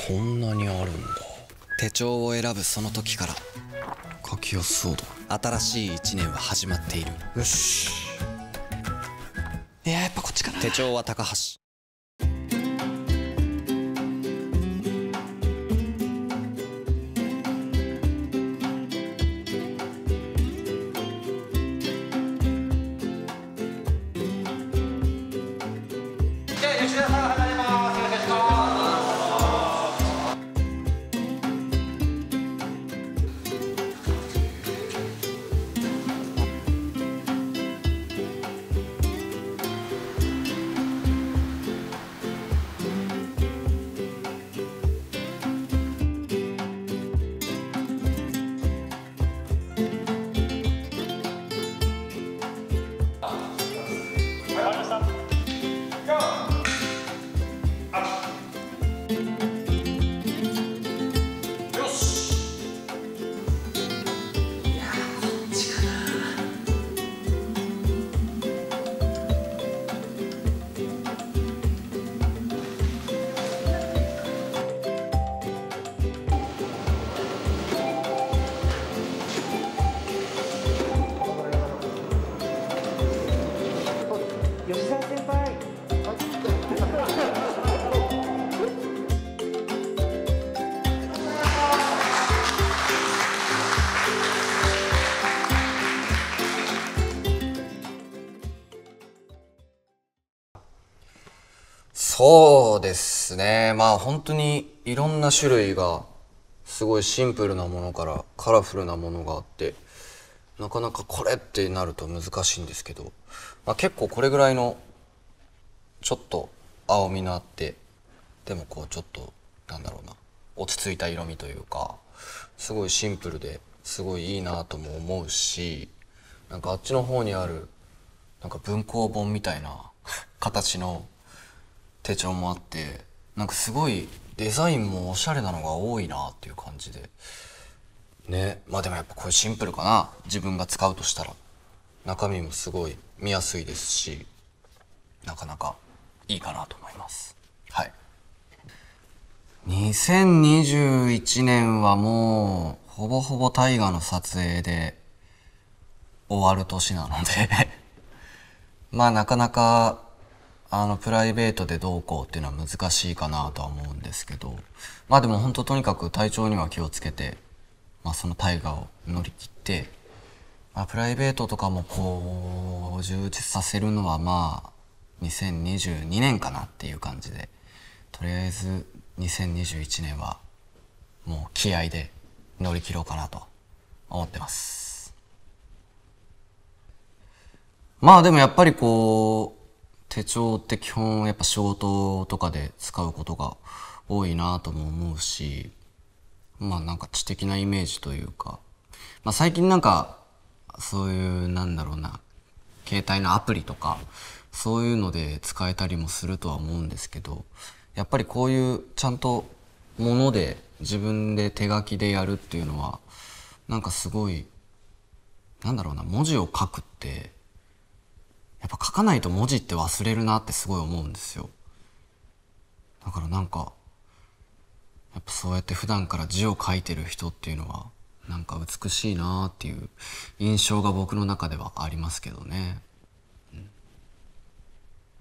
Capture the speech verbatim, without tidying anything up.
こんなにあるんだ。 手帳を選ぶその時から書きやすそうだ。 新しい一年は始まっている。 よし。 いや、やっぱこっちかな。手帳は高橋。 じゃあ吉田さん離れます。お願いします。吉沢先輩。 そうですね。まあ本当にいろんな種類がすごいシンプルなものからカラフルなものがあって、なかなかこれってなると難しいんですけど、まあ、結構これぐらいのちょっと青みのあって、でもこうちょっとなんだろうな、落ち着いた色味というか、すごいシンプルですごいいいなとも思うし、なんかあっちの方にあるなんか文庫本みたいな形の手帳もあって、なんかすごいデザインもおしゃれなのが多いなっていう感じでね。まあでもやっぱこれシンプルかな、自分が使うとしたら。中身もすごい見やすいですし、なかなかいいかなと思います。はい。にせんにじゅういちねんはもうほぼほぼ大河の撮影で終わる年なのでまあなかなかあのプライベートでどうこうっていうのは難しいかなとは思うんですけど、まあでも本当とにかく体調には気をつけて、まあその大河を乗り切って、まあ、プライベートとかもこう充実させるのはまあにせんにじゅうにねんかなっていう感じで、とりあえずにせんにじゅういちねんはもう気合で乗り切ろうかなと思ってます。まあでもやっぱりこう手帳って基本やっぱ仕事とかで使うことが多いなとも思うし、まあなんか知的なイメージというか、まあ最近なんかそういうなんだろうな、携帯のアプリとかそういうので使えたりもするとは思うんですけど、やっぱりこういうちゃんともので自分で手書きでやるっていうのはなんかすごいなんだろうな、文字を書くってやっぱ書かないと文字って忘れるなってすごい思うんですよ。だからなんかやっぱそうやって普段から字を書いてる人っていうのはなんか美しいなっていう印象が僕の中ではありますけどね。